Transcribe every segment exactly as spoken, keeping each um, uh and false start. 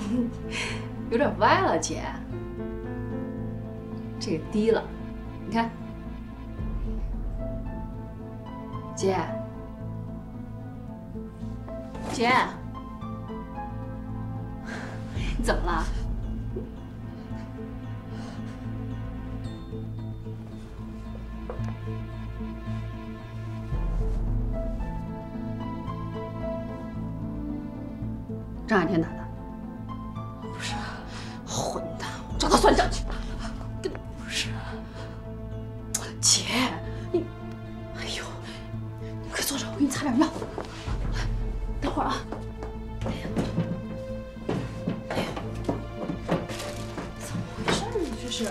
有点歪了，姐。这个低了，你看，姐，姐，你怎么了？张海天打的？不是，混蛋！我找他算账去。跟不是，姐，你，哎呦，你快坐着，我给你擦点药。等会儿啊。哎呀，哎呀，怎么回事呢？这是。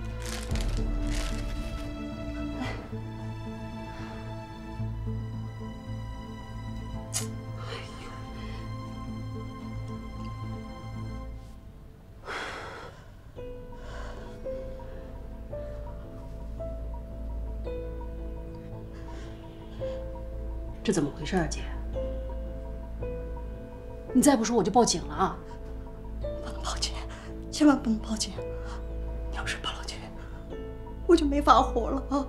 这怎么回事啊，姐？你再不说我就报警了啊！ 不能报警，千万不能报警！你要是报了警，我就没法活了啊！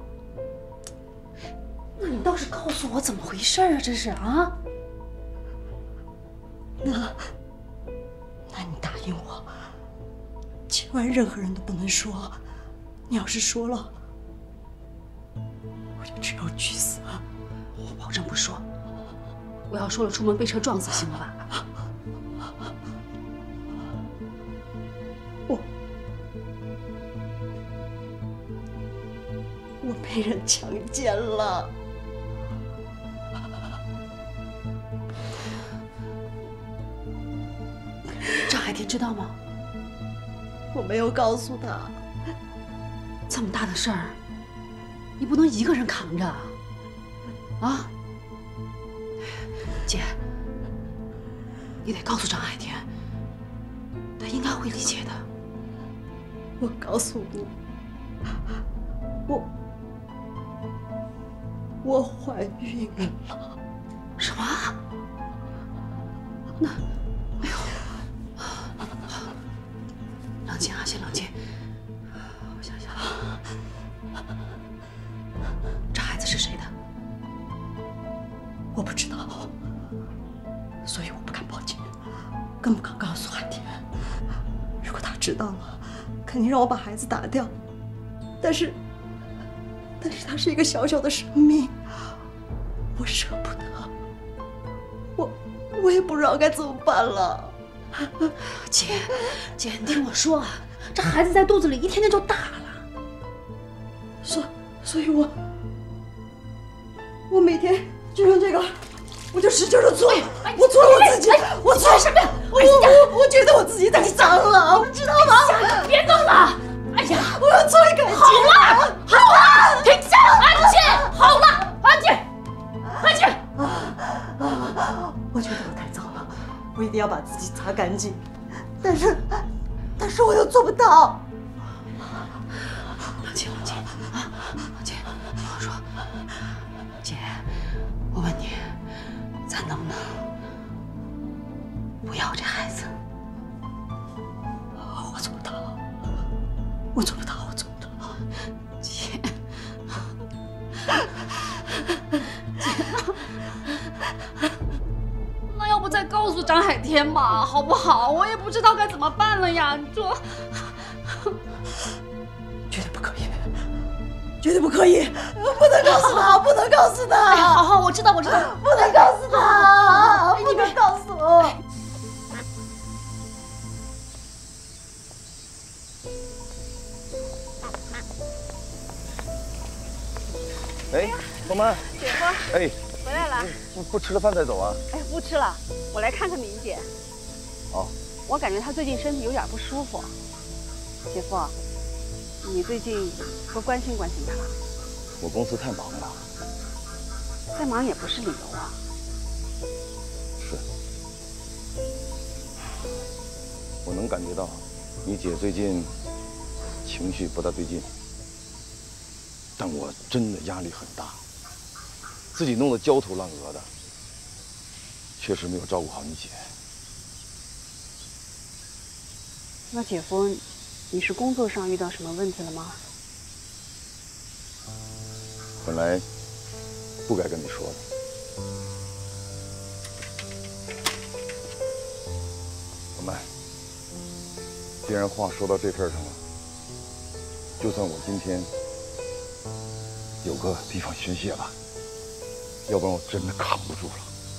那你倒是告诉我怎么回事啊？这是啊？ 那，那你答应我，千万任何人都不能说。你要是说了，我就只有去死。 我保证不说。我要说了，出门被车撞死，行了吧？ 我我被人强奸了。 张海天知道吗？ 我没有告诉他。 这么大的事儿，你不能一个人扛着啊！姐，你得告诉张海天，他应该会理解的。 我告诉你，我我怀孕了。 什么？那，哎呦，冷静啊，先冷静。我想想，这孩子是谁的？ 我不知道，所以我不敢报警，更不敢告诉海天。如果他知道了，肯定让我把孩子打掉。但是，但是他是一个小小的生命，我舍不得，我我也不知道该怎么办了。 姐，姐，你听我说啊，这孩子在肚子里一天天就大了， 所所以我我每天就用这个，我就使劲的搓，我搓我自己，我搓什么呀？我我我觉得我自己太脏了，你知道吗？ 别动了！哎呀， 我要搓一干净。 好了，好了，停下，安静，好了，安静，安静。 我觉得我太脏了，我一定要把自己擦干净，但是，但是我又做不到。 冷静，冷静啊，冷静，听我说，姐，我问你，咱能不能不要这孩子？ 我做不到，我做不到，我做不到。 姐，姐，那要不再告诉张海天吧，好不好？我也不知道该怎么办了呀。你说， 绝对不可以，绝对不可以，不能告诉他，不能告诉他。 哎，好好，我知道，我知道， 不能告诉他，不能告诉我。 哎，萌萌， 姐夫， 哎， 回来了。 不不吃了饭再走啊？ 哎，不吃了，我来看看明姐。 好。 我感觉她最近身体有点不舒服。姐夫，你最近多关心关心她。 我公司太忙了。 再忙也不是理由啊。 是。我能感觉到，你姐最近情绪不大对劲。但我真的压力很大，自己弄得焦头烂额的，确实没有照顾好你姐。 那姐夫，你是工作上遇到什么问题了吗？ 本来不该跟你说的。老麦，既然话说到这份上了，就算我今天有个地方宣泄吧，要不然我真的扛不住了。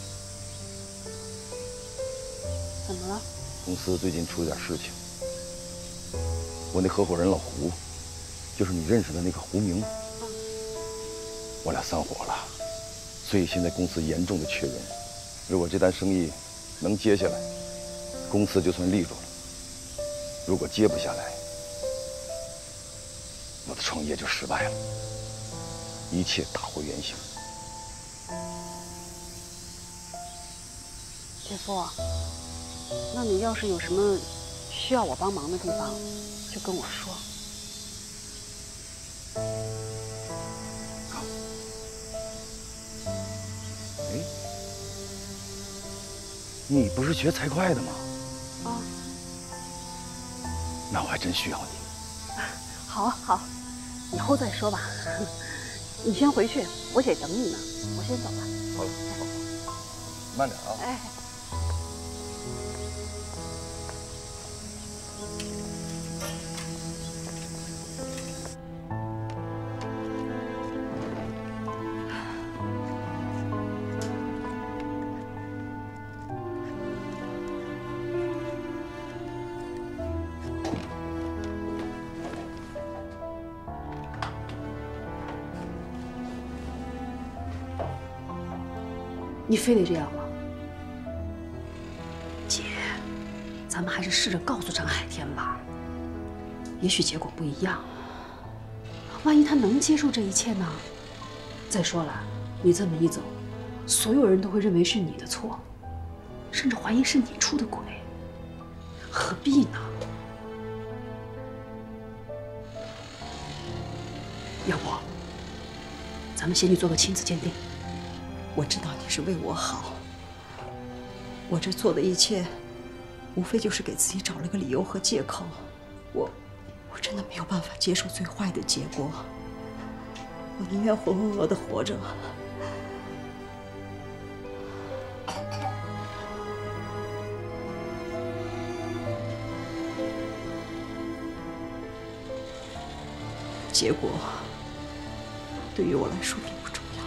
怎么了？ 公司最近出了点事情，我那合伙人老胡，就是你认识的那个胡明，我俩散伙了，所以现在公司严重的缺人。如果这单生意能接下来，公司就算立住了；如果接不下来，我的创业就失败了，一切打回原形。 姐夫，那你要是有什么需要我帮忙的地方，就跟我说。 哎，你不是学财会的吗？ 啊， 那我还真需要你。 好好，以后再说吧。你先回去，我姐等你呢。我先走了。 好了，好，好，慢点啊。 哎。 你非得这样吗？姐，咱们还是试着告诉张海天吧，也许结果不一样。万一他能接受这一切呢？再说了，你这么一走，所有人都会认为是你的错，甚至怀疑是你出的轨，何必呢？要不，咱们先去做个亲子鉴定。 我知道你是为我好，我这做的一切，无非就是给自己找了个理由和借口。我，我真的没有办法接受最坏的结果，我宁愿浑浑噩噩的活着。结果对于我来说并不重要。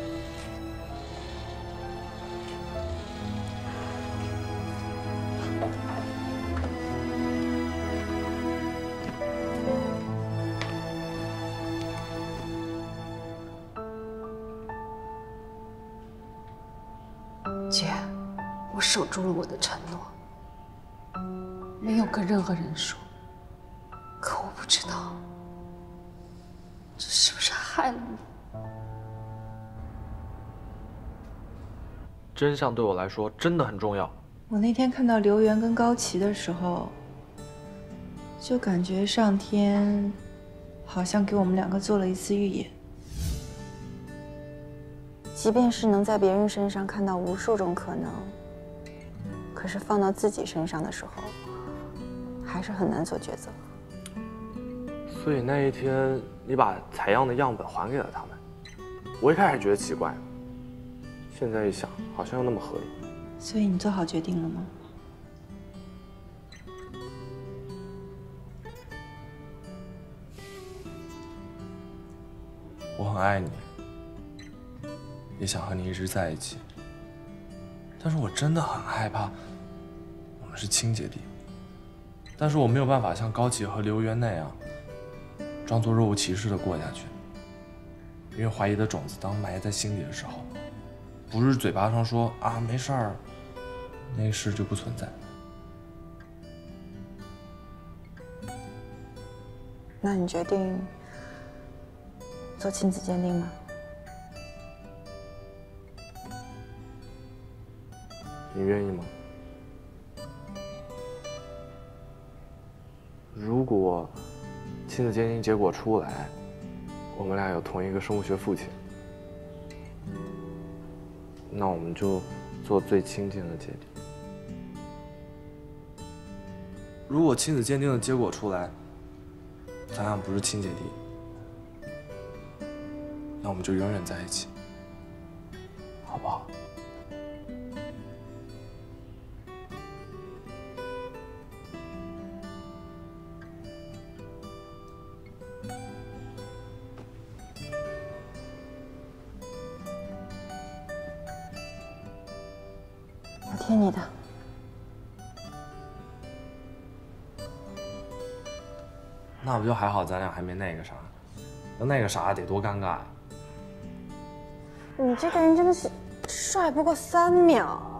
姐，我守住了我的承诺，没有跟任何人说。可我不知道，这是不是害了你？ 真相对我来说真的很重要。 我那天看到刘源跟高琪的时候，就感觉上天好像给我们两个做了一次预演。 即便是能在别人身上看到无数种可能，可是放到自己身上的时候，还是很难做抉择。 所以那一天你把采样的样本还给了他们，我一开始觉得奇怪，现在一想好像又那么合理。 所以你做好决定了吗？ 我很爱你，也想和你一直在一起，但是我真的很害怕我们是亲姐弟，但是我没有办法像高启和刘源那样装作若无其事的过下去，因为怀疑的种子当埋在心里的时候，不是嘴巴上说啊没事儿，那个事就不存在。 那你决定做亲子鉴定吗？ 你愿意吗？如果亲子鉴定结果出来，我们俩有同一个生物学父亲，那我们就做最亲近的姐弟。 如果亲子鉴定的结果出来，咱俩不是亲姐弟，那我们就永远在一起，好不好？ 我听你的。 那不就还好，咱俩还没那个啥，要那个啥得多尴尬呀！ 你这个人真的是帅不过三秒。